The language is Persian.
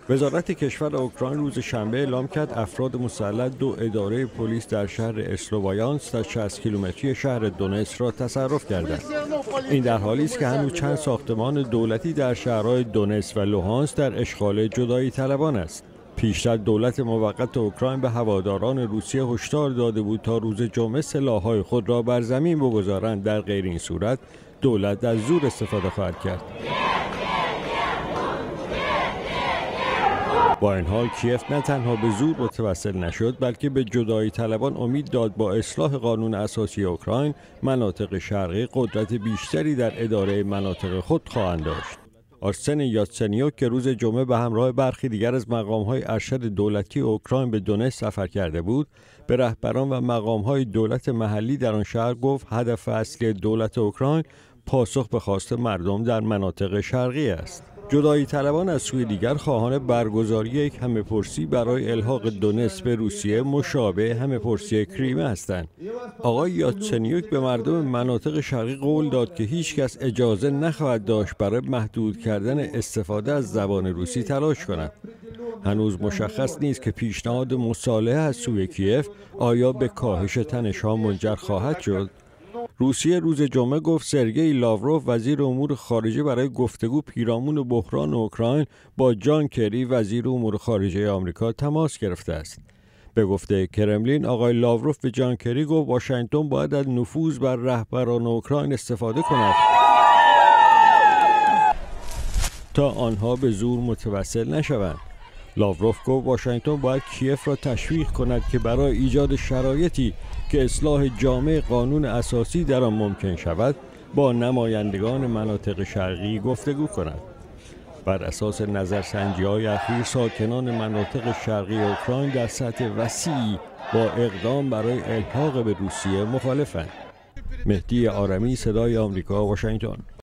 وزارت کشور اوکراین روز شنبه اعلام کرد افراد مسلح 2 اداره پلیس در شهر اسلوویانسک در 60 کیلومتری شهر دونتسک را تصرف کردند. این در حالی است که هنوز چند ساختمان دولتی در شهرهای دونتسک و لوهانسک در اشغال جدایی طلبان است. پیشتر دولت موقت اوکراین به هواداران روسیه هشدار داده بود تا روز جمعه سلاح‌های خود را بر زمین بگذارند، در غیر این صورت دولت از زور استفاده خواهد کرد. با این حال کیف نه تنها به زور متوسل نشد، بلکه به جدایی طلبان امید داد با اصلاح قانون اساسی اوکراین مناطق شرقی قدرت بیشتری در اداره مناطق خود خواهند داشت. آرسن یاتسنیوک که روز جمعه به همراه برخی دیگر از مقام‌های ارشد دولتی اوکراین به دونتسک سفر کرده بود، به رهبران و مقام‌های دولت محلی در آن شهر گفت هدف اصلی دولت اوکراین پاسخ به خواست مردم در مناطق شرقی است. جدایی طلبان از سوی دیگر خواهان برگزاری یک همه‌پرسی برای الحاق دونتسک به روسیه مشابه همه‌پرسی کریمه هستند. آقای یاتسنیوک به مردم مناطق شرقی قول داد که هیچ کس اجازه نخواهد داشت برای محدود کردن استفاده از زبان روسی تلاش کند. هنوز مشخص نیست که پیشنهاد مصالحه از سوی کیف آیا به کاهش تنش‌ها منجر خواهد شد. روسیه روز جمعه گفت سرگئی لاوروف وزیر امور خارجه برای گفتگو پیرامون بحران اوکراین با جان کری وزیر امور خارجه آمریکا تماس گرفته است. به گفته کرملین آقای لاوروف به جان کری گفت واشنگتن باید از نفوذ بر رهبران اوکراین استفاده کند تا آنها به زور متوسل نشوند. لاوروف گفت واشنگتن باید کیف را تشویق کند که برای ایجاد شرایطی که اصلاح جامع قانون اساسی در آن ممکن شود با نمایندگان مناطق شرقی گفتگو کند. بر اساس نظرسنجی‌های اخیر ساکنان مناطق شرقی اوکراین در سطح وسیعی با اقدام برای الحاق به روسیه مخالفند. مهدی آرمی، صدای آمریکا، واشنگتن.